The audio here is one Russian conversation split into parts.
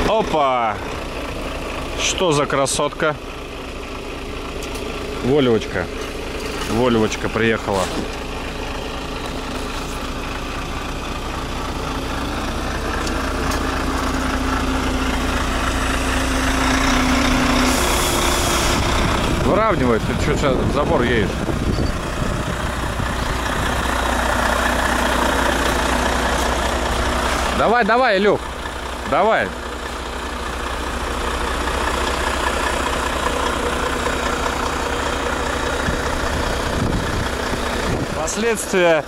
Опа! Что за красотка? Вольвочка. Вольвочка приехала. Выравнивай, ты что сейчас в забор едешь? Давай, давай, Илюх, давай. Последствия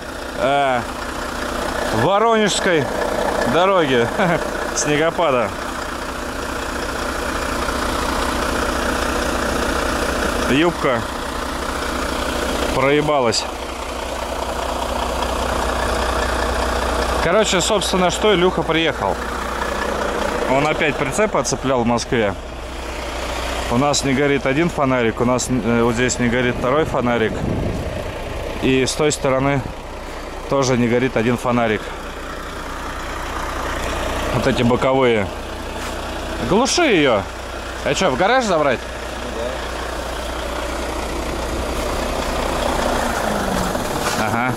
Воронежской дороги, снегопада. Юбка проебалась. Короче, собственно, что Илюха приехал. Он опять прицеп отцеплял в Москве. У нас не горит один фонарик, у нас вот здесь не горит второй фонарик. И с той стороны тоже не горит один фонарик. Вот эти боковые. Глуши ее. А что, в гараж забрать? Ага.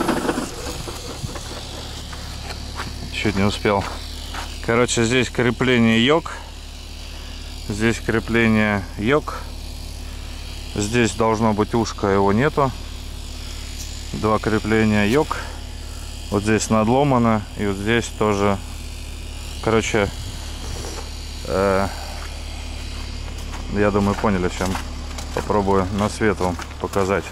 Чуть не успел. Короче, здесь крепление йок. Здесь крепление йок. Здесь должно быть ушко, его нету. Два крепления йок. Вот здесь надломано. И вот здесь тоже. Короче, я думаю, поняли, чем. Попробую на свет вам показать.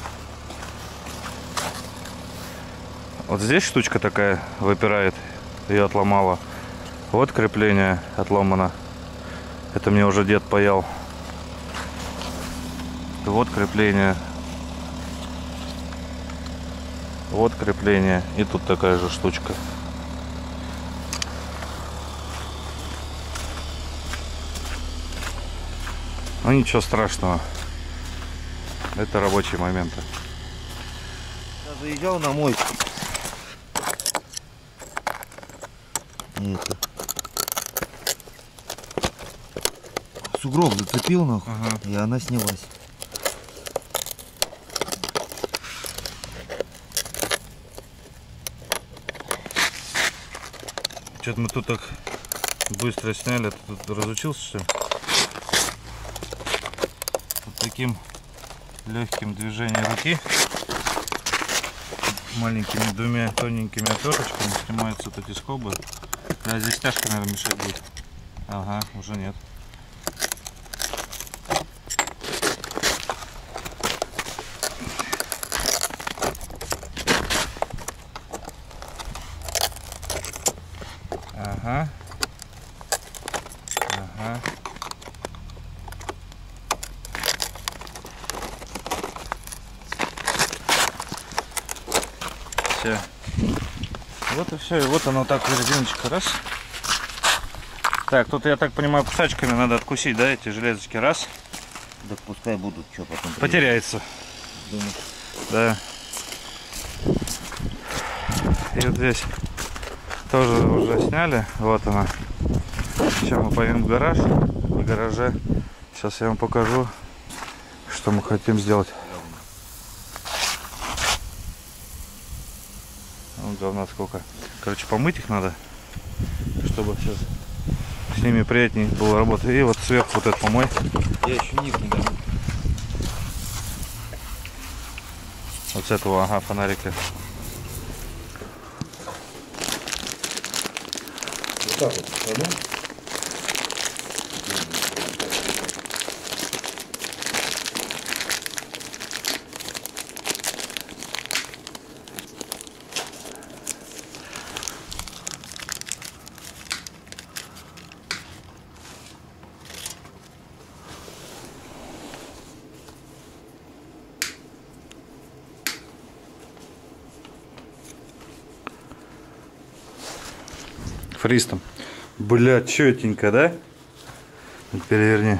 Вот здесь штучка такая выпирает. Ее отломала. Вот крепление отломано. Это мне уже дед паял. Вот крепление. Вот крепление. И тут такая же штучка. Ну ничего страшного. Это рабочие моменты. Я заезжал на мойку. Это. Сугроб зацепил, нахуй, и она снялась. Что-то мы тут так быстро сняли. Ты тут разучился, что ли? Вот таким легким движением руки, маленькими двумя тоненькими отверточками снимаются вот эти скобы. Да, здесь стяжка, наверное, мешать будет. Ага, уже нет. Ага. Ага. Все. Вот и все. И вот оно так, резиночка, раз. Так, тут, я так понимаю, кусачками надо откусить, да, эти железочки, раз. Да пускай будут, что потом. Потеряется. Думаю. Да. И вот здесь тоже уже сняли. Вот она. Сейчас мы поедем в гараж. В гараже сейчас я вам покажу, что мы хотим сделать. Вон говна сколько. Короче, помыть их надо, чтобы сейчас с ними приятнее было работать. И вот сверху вот это помой. Я еще ник не дам. Вот с этого, ага, фонарика. Вот так вот. Пойдем? Фристом. Бля, четенько, да? Переверни.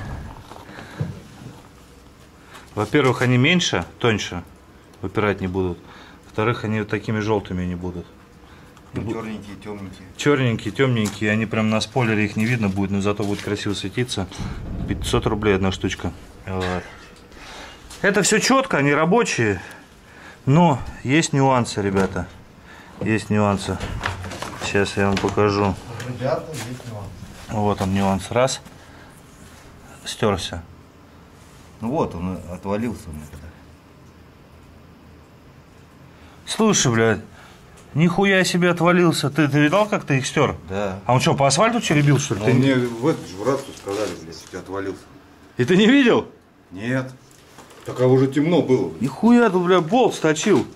Во-первых, они меньше, тоньше выпирать не будут. Во-вторых, они вот такими желтыми не будут. Черненькие, темненькие. Черненькие, темненькие, они прям на спойлере их не видно будет, но зато будет красиво светиться. 500 рублей одна штучка. Вот. Это все четко, они рабочие, но есть нюансы, ребята. Есть нюансы. Сейчас я вам покажу. Ребята, есть нюансы. Вот он нюанс. Раз. Стерся. Ну вот, он отвалился у меня когда. Слушай, блядь, нихуя себе отвалился. Ты видал, как ты их стер? Да. А он что, по асфальту черебил, что ли? А мне в эту же в рацию сказали, блядь, что ты отвалился. И ты не видел? Нет. Так а уже темно было. Нихуя тут, бля, болт сточил.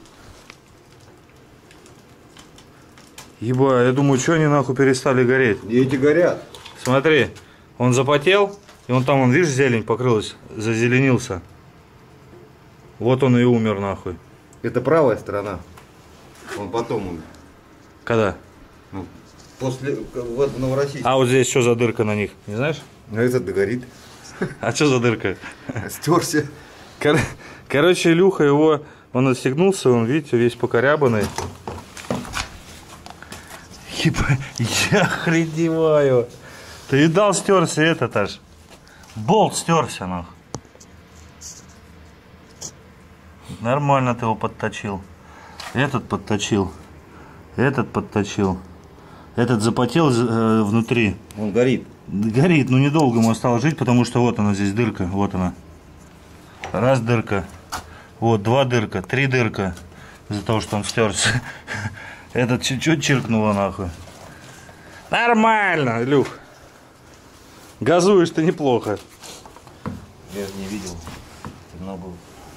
Еба, я думаю, что они нахуй перестали гореть. И эти горят. Смотри, он запотел, и он там, видишь, зелень покрылась, зазеленился. Вот он и умер нахуй. Это правая сторона. Он потом умер. Когда? Ну, после, в Новороссийске. А вот здесь что за дырка на них, не знаешь? А этот догорит. А что за дырка? Стерся. Короче, Илюха его, он отстегнулся, он, видите, весь покорябанный. Я охреневаю. Ты видал, стерся этот аж. Болт стерся, нахуй. Нормально ты его подточил. Этот подточил. Этот подточил. Этот запотел внутри. Он горит. Горит, но недолго ему осталось жить, потому что вот она здесь дырка. Вот она. Раз дырка. Вот, два дырка. Три дырка. Из-за того, что он стерся. Этот чуть-чуть чиркнуло нахуй. Нормально, Илюх. Газуешь ты неплохо. Я же не видел. Темно было.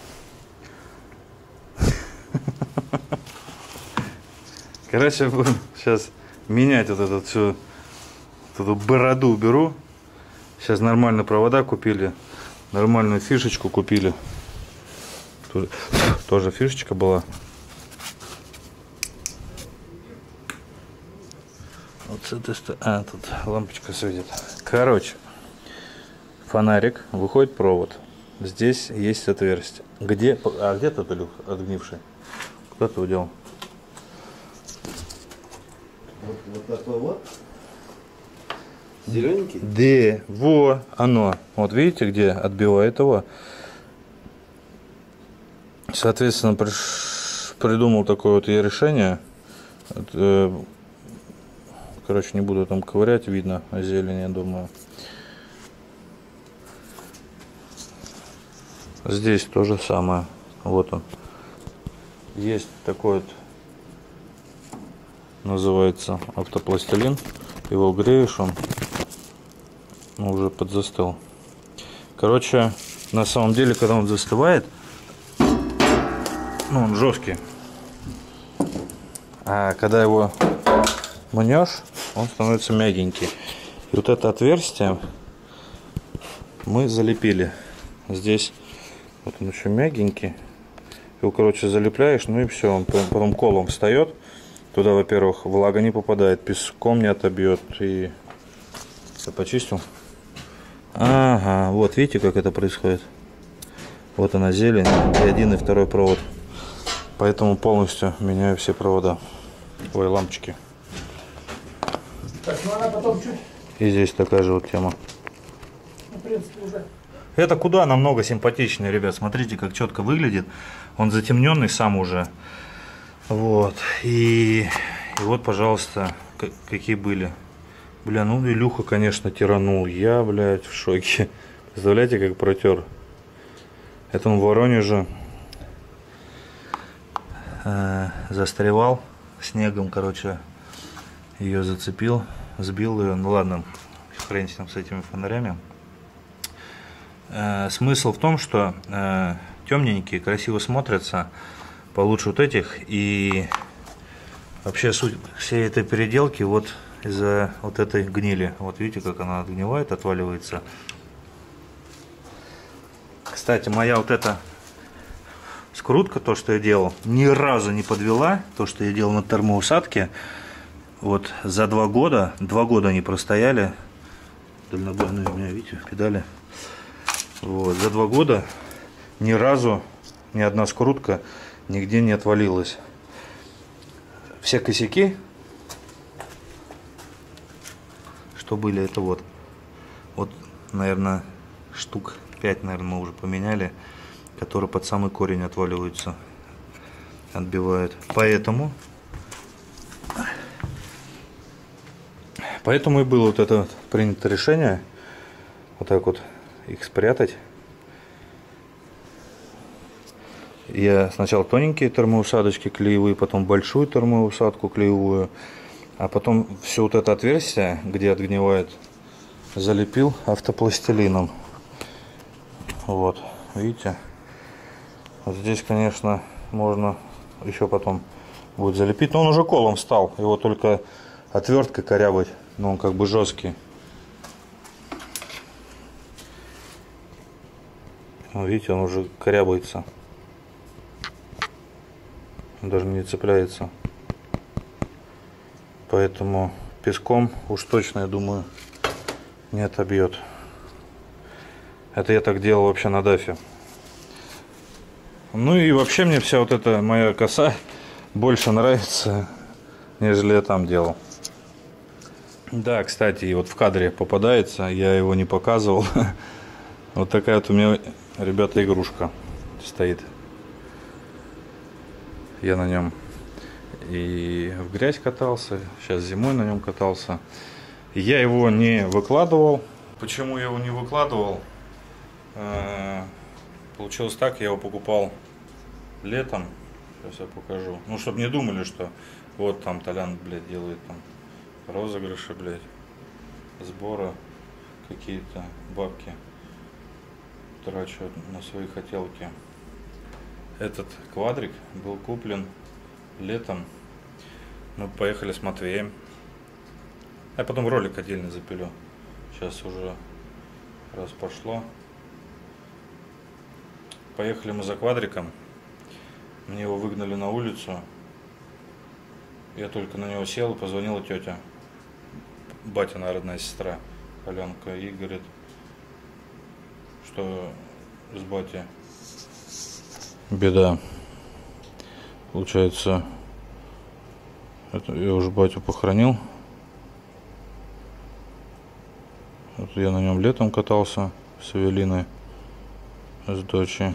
Короче, будем сейчас менять вот эту всю эту бороду уберу. Сейчас нормально провода купили. Нормальную фишечку купили. Тут тоже фишечка была. Вот с этой стороны. А, тут лампочка светит. Короче, фонарик, выходит провод. Здесь есть отверстие. Где? А где тот, Илюх, отгнивший? Куда ты его делал? Вот такой вот. Зелененький? Да, во, оно. Вот видите, где отбивает его. Соответственно, придумал такое вот я решение. Короче, не буду там ковырять, видно зелень, я думаю. Здесь то же самое. Вот он. Есть такой вот, называется автопластилин. Его греешь, он уже подзастыл. Короче, на самом деле, когда он застывает, ну, он жесткий. А когда его мнешь, он становится мягенький. И вот это отверстие мы залепили. Здесь вот он еще мягенький. Его, короче, залепляешь, ну и все. Он потом колом встает. Туда, во-первых, влага не попадает, песком не отобьет. И все почистил. Ага, вот видите, как это происходит. Вот она зелень и один и второй провод. Поэтому полностью меняю все провода. Ой, лампочки. Так, ну она потом чуть, И здесь такая же вот тема. в принципе, уже. Это куда намного симпатичнее, ребят. Смотрите, как четко выглядит. Он затемненный сам уже. Вот. И вот, пожалуйста, какие были. Бля, ну Илюха, конечно, тиранул. Я, блядь, в шоке. Представляете, как протер. Это он в Воронеже застревал снегом, короче. Ее зацепил, сбил ее. Ну ладно, хрень там с этими фонарями. Смысл в том, что темненькие красиво смотрятся получше вот этих. И вообще суть всей этой переделки вот из-за вот этой гнили. Вот видите, как она отгнивает, отваливается. Кстати, моя вот эта скрутка, то, что я делал, ни разу не подвела. То, что я делал на термоусадке. Вот за 2 года, 2 года они простояли. Дальнобойные у меня, видите, педали. Вот, за 2 года ни разу ни одна скрутка нигде не отвалилась. Все косяки что были, это вот. Вот, наверное, штук 5, наверное, мы уже поменяли, которые под самый корень отваливаются, отбивают. Поэтому и было вот это принято решение вот так вот их спрятать. Я сначала тоненькие термоусадочки клеевые, потом большую термоусадку клеевую, а потом все вот это отверстие, где отгнивает, залепил автопластилином. Вот, видите? Вот здесь, конечно, можно еще потом будет залепить, но он уже колом встал, его только отверткой корябать, но он как бы жесткий. Видите, он уже корябается. Он даже не цепляется. Поэтому песком уж точно, я думаю, не отобьет. Это я так делал вообще на дафе. Ну и вообще мне вся вот эта моя коса больше нравится, нежели я там делал. Да, кстати, и вот в кадре попадается, я его не показывал. Вот такая вот у меня, ребята, игрушка стоит. Я на нем и в грязь катался, сейчас зимой на нем катался. Я его не выкладывал. Почему я его не выкладывал? Получилось так, я его покупал летом. Сейчас я покажу. Ну, чтобы не думали, что вот там Толян, блядь, делает там розыгрыши, блядь, сбора, какие-то бабки трачу на свои хотелки. Этот квадрик был куплен летом. Мы поехали с Матвеем. А потом ролик отдельно запилю. Сейчас уже раз пошло. Поехали мы за квадриком. Мне его выгнали на улицу. Я только на него сел, позвонила тетя. Батина родная сестра Аленка. И говорит, что с батей беда. Получается, это я уже батю похоронил. Вот я на нем летом катался с Эвелиной, с дочей.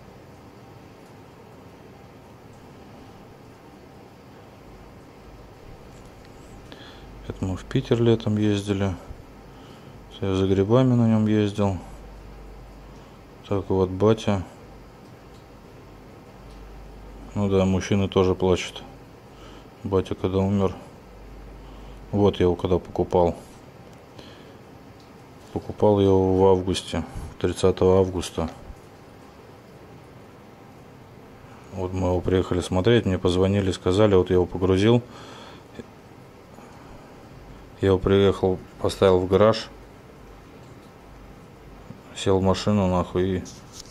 Это мы в Питер летом ездили. Я за грибами на нем ездил. Так вот, батя. Ну да, мужчины тоже плачут. Батя когда умер. Вот я его когда покупал. Покупал я его в августе. 30 августа. Вот мы его приехали смотреть. Мне позвонили, сказали, вот я его погрузил. Я его приехал, поставил в гараж. Сел в машину нахуй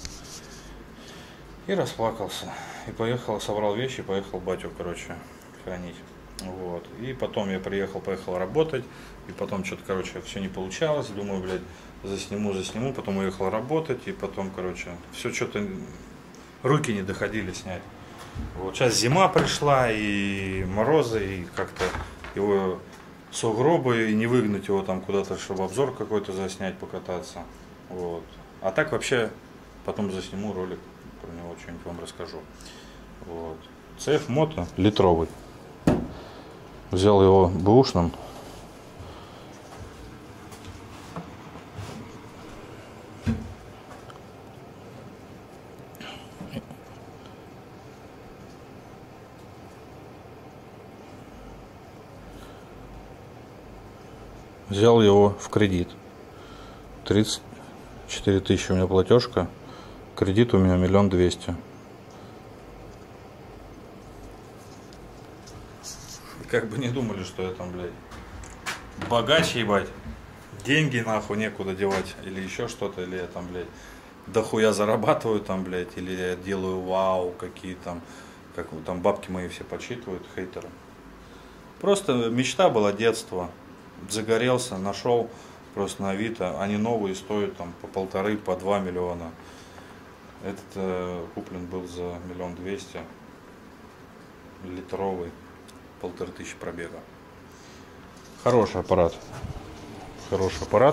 и расплакался. И поехал, собрал вещи, поехал батю, короче, хранить. Вот. И потом я поехал работать. И потом что-то, короче, все не получалось. Думаю, блядь, засниму. Потом уехал работать. И потом, короче, все что-то руки не доходили снять. Вот сейчас зима пришла, и морозы, и как-то его сугробы, и не выгнать его там куда-то, чтобы обзор какой-то заснять, покататься. Вот. А так вообще потом засниму ролик про него, что-нибудь вам расскажу. Вот. CF Moto литровый. Взял его бэушным. Взял его в кредит. 34 тысячи у меня платежка. Кредит у меня 1 200 000. Как бы не думали, что я там, блядь, богач, ебать. Деньги нахуй некуда девать. Или еще что-то. Или я там, блядь, дохуя зарабатываю там, блядь. Или я делаю вау, какие там. Как там бабки мои все подсчитывают, хейтеры. Просто мечта была детства. Загорелся, нашел просто на Авито. Они новые стоят там по 1,5, по 2 миллиона. Этот куплен был за 1 200 000. Литровый. 1500 пробега. Хороший аппарат. Хороший аппарат.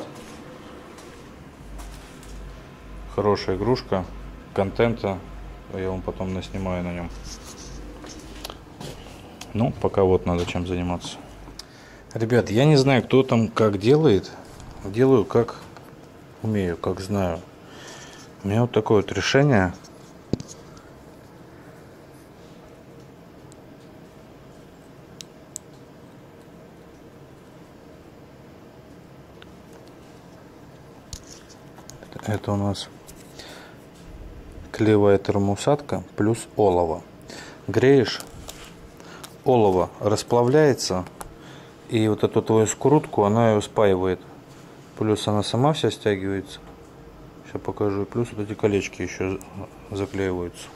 Хорошая игрушка. Контента я вам потом наснимаю на нем. Ну, пока вот надо чем заниматься. Ребят, я не знаю, кто там как делает. Делаю как умею, как знаю. У меня вот такое вот решение. Это у нас клеевая термоусадка плюс олово. Греешь, олово расплавляется, и вот эту твою скрутку она ее спаивает. Плюс она сама вся стягивается. Сейчас покажу. И плюс вот эти колечки еще заклеиваются.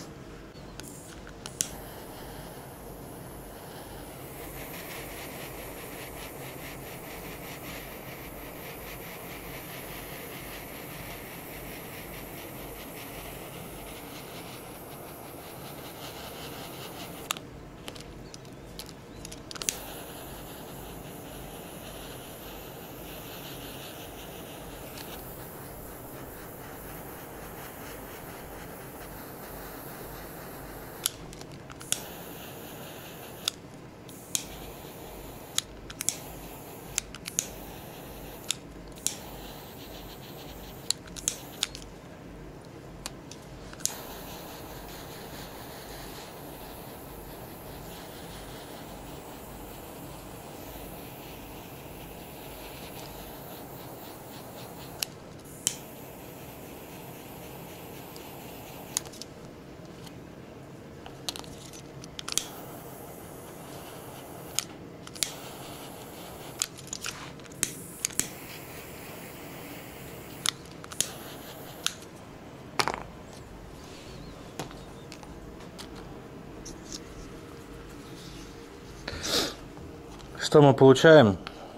Что мы получаем?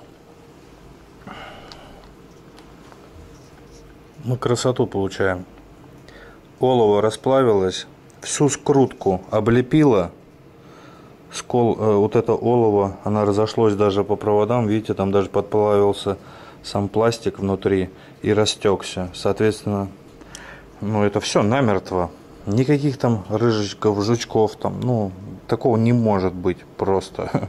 Мы красоту получаем. Олово расплавилось, всю скрутку облепило. Вот это олово, она разошлось даже по проводам. Видите, там даже подплавился сам пластик внутри и растекся. Соответственно, ну это все намертво. Никаких там рыжечков, жучков там, ну такого не может быть просто.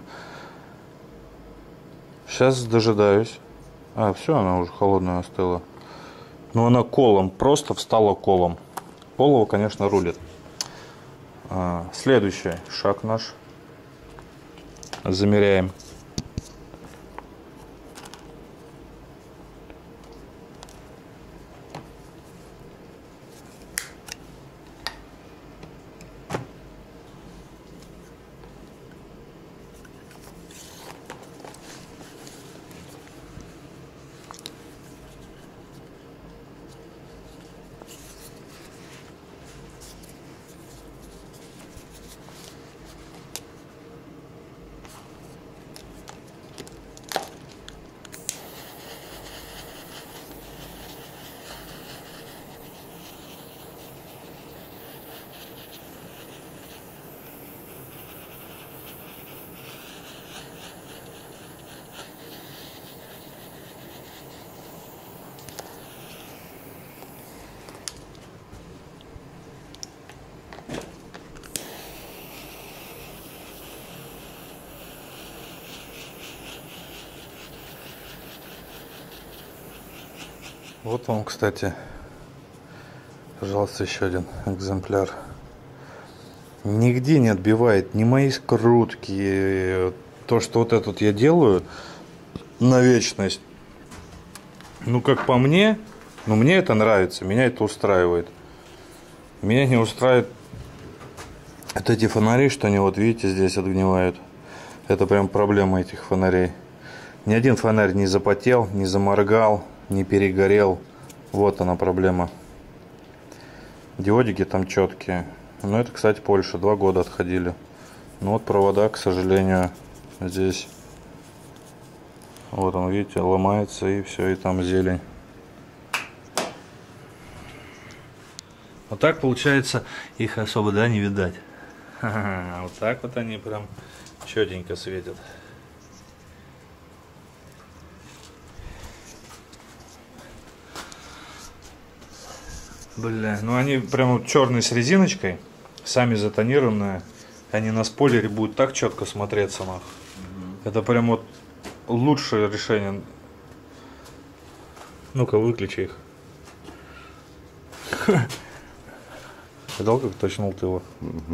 Сейчас дожидаюсь. Все, она уже холодная остыла. Но она колом, просто встала колом. Олово, конечно, рулит. Следующий шаг наш. Замеряем. Вот вам, кстати, пожалуйста, еще один экземпляр. Нигде не отбивает ни мои скрутки. То, что вот этот я делаю на вечность. Ну, как по мне, ну, мне это нравится, меня это устраивает. Меня не устраивает вот эти фонари, что они, вот видите, здесь отгнивают. Это прям проблема этих фонарей. Ни один фонарь не запотел, не заморгал, не перегорел. Вот она проблема. Диодики там четкие. Но это, кстати, Польша. 2 года отходили. Ну вот провода, к сожалению, здесь. Вот он, видите, ломается и все, и там зелень. Вот так получается, их особо, да, не видать. Вот так вот они прям четенько светят. Бля, ну они прям вот черные с резиночкой, сами затонированные. Они на спойлере будут так четко смотреться, нахуй. Это прям вот лучшее решение. Ну-ка, выключи их. Видал, как точнул ты его?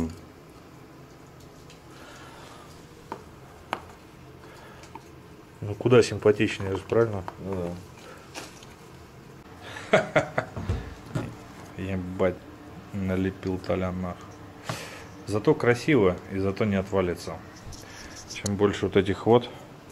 Ну куда симпатичнее, правильно? Ну да. Ебать, налепил Толян нахуй. Зато красиво и зато не отвалится. Чем больше вот этих вот.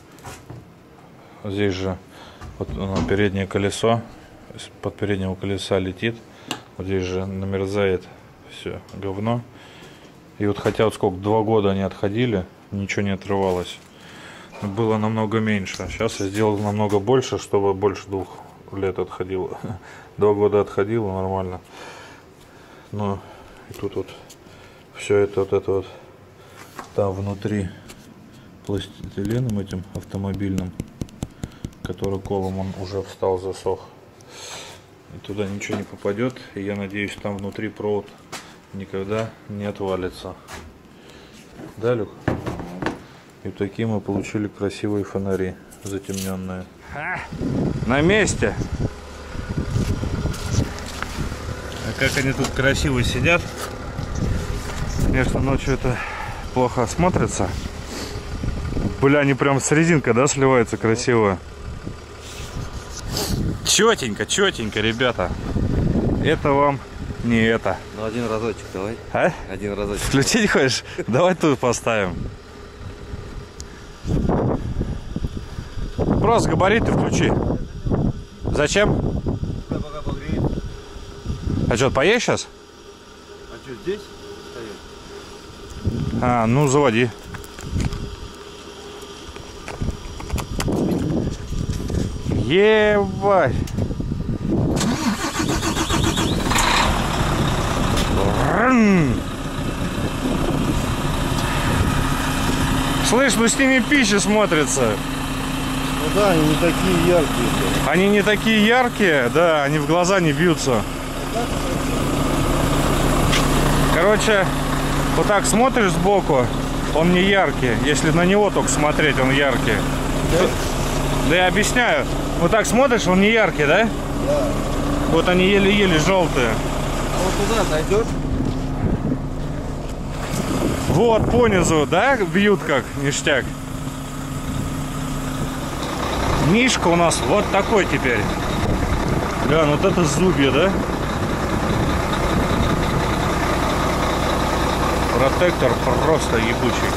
Здесь же вот переднее колесо. Под переднего колеса летит. Вот здесь же намерзает все говно. И вот хотя вот сколько, 2 года они отходили, ничего не отрывалось. Было намного меньше. Сейчас я сделал намного больше, чтобы больше 2 лет отходило. 2 года отходило нормально. Но и тут вот все это вот там внутри пластилином этим автомобильным, который колом он уже встал, засох. И туда ничего не попадет. И я надеюсь, там внутри провод никогда не отвалится. Да, Люк? И такие мы получили красивые фонари затемненные. На месте. А как они тут красиво сидят. Конечно, ночью это плохо смотрится. Бля, они прям с резинкой, да, сливаются красиво. Четенько, четенько, ребята. Это вам не это. Ну, один разочек давай. А? Один разочек. Включить хочешь? Давай тут поставим. Просто габариты включи. Зачем? Пока погреет. А что, поешь сейчас? А что, здесь стоит? А, ну заводи. Ебать. Слышь, ну с ними пища смотрится. Ну да, они не такие яркие. Они не такие яркие, да, они в глаза не бьются. Короче, вот так смотришь сбоку, он не яркий. Если на него только смотреть, он яркий. Да я объясняю. Вот так смотришь, он не яркий, да? Да. Вот они еле-еле желтые. А вот туда зайдешь? Вот понизу, да, бьют как ништяк. Мишка у нас вот такой теперь. Да, ну вот это зубья, да? Протектор просто ебучий.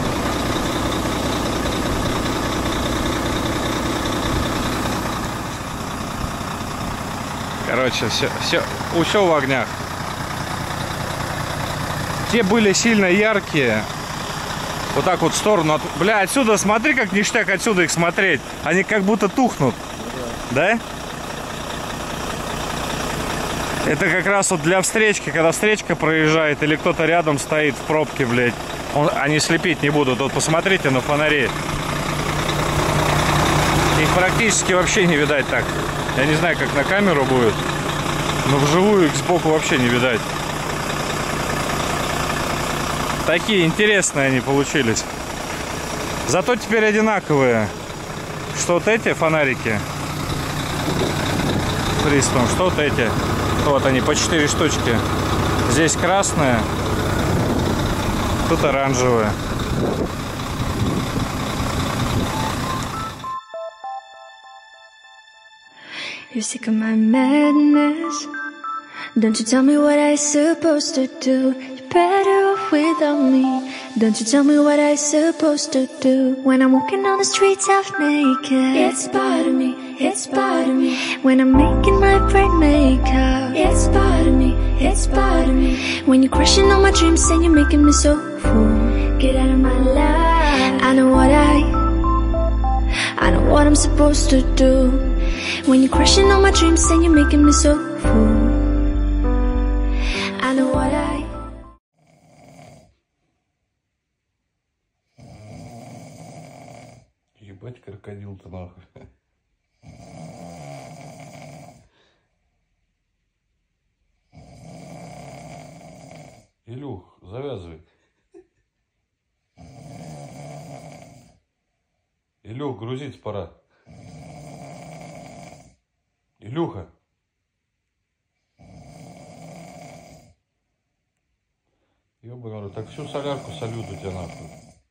Короче, все в огнях. Те были сильно яркие. Вот так вот в сторону. Бля, отсюда смотри, как ништяк отсюда их смотреть. Они как будто тухнут. Да? Это как раз вот для встречки, когда встречка проезжает или кто-то рядом стоит в пробке, блядь. Они слепить не будут. Вот посмотрите на фонари. Их практически вообще не видать так. Я не знаю, как на камеру будет. Но вживую их сбоку вообще не видать. Такие интересные они получились. Зато теперь одинаковые. Что вот эти фонарики Пристом, что вот эти. Вот они, по 4 штучки. Здесь красные. Тут оранжевые. You're sick of my madness. Don't you tell me what I supposed to do. You're better off without me. Don't you tell me what I supposed to do. When I'm walking on the streets half naked, it's part of me, it's part of me. When I'm making my bright makeup, it's part of me, it's part of me. When you're crushing on my dreams and you're making me so full, get out of my life. I know what I'm supposed to do. When you're crushing on my dreams and you're making me so full, I know what I. Ебать, крокодил-то нахуй. Илюх, завязывай. Илюх, грузить пора. Илюха. Ёбаный рот, так всю солярку сольют у тебя нахуй.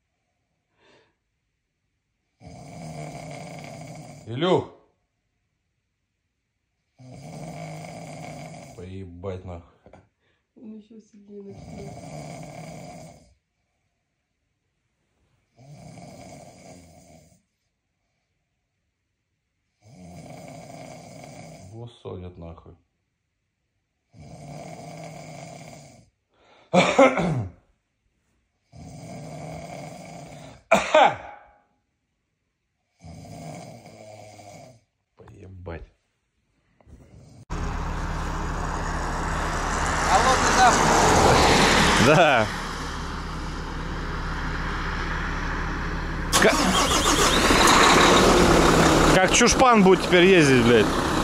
Илюх. Поебать нахуй. Он еще сильнее начнет. Вот солят нахуй. Поебать. Холодный запах. Да. Как чушпан будет теперь ездить, блядь.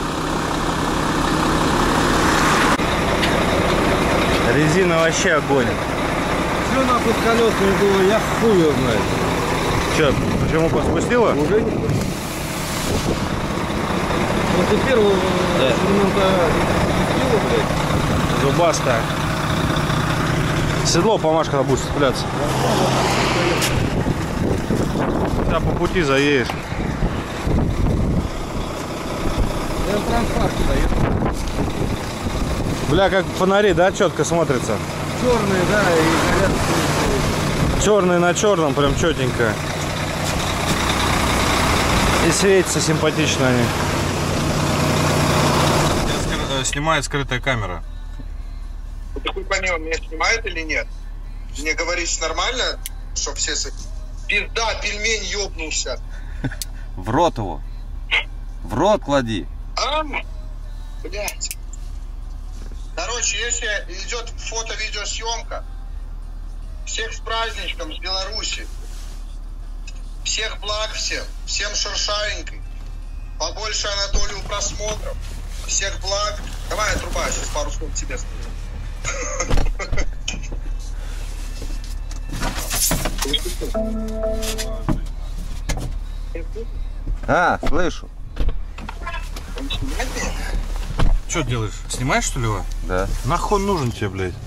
Резина вообще огонь. Что нахуй с колесами было, я хуй его знаю. Че, почему поспустила? Уже не было. После первого эксперимента спустила, блядь. Зубастая. Седло помашь, когда будешь цепляться. Да, по пути заедешь. Я транспарку даю. Бля, как фонари, да, четко смотрится. Черные, да, и горят. Черный на черном, прям четенько. И светятся симпатично они. Снимает скрытая камера. Такой помимо меня снимает или нет? Мне говоришь нормально, чтоб все... Пизда, пельмень ёбнулся. В рот его. В рот клади. А? Блять. Короче, если идет фото-видеосъемка, всех с праздничком, с Беларуси. Всех благ всем. Всем шершавенькой. Побольше Анатолию просмотров. Всех благ. Давай, отруба, сейчас пару слов тебе скажу. А, слышу. Что делаешь? Снимаешь, что ли, его? Да. Нахуй он нужен тебе, блядь?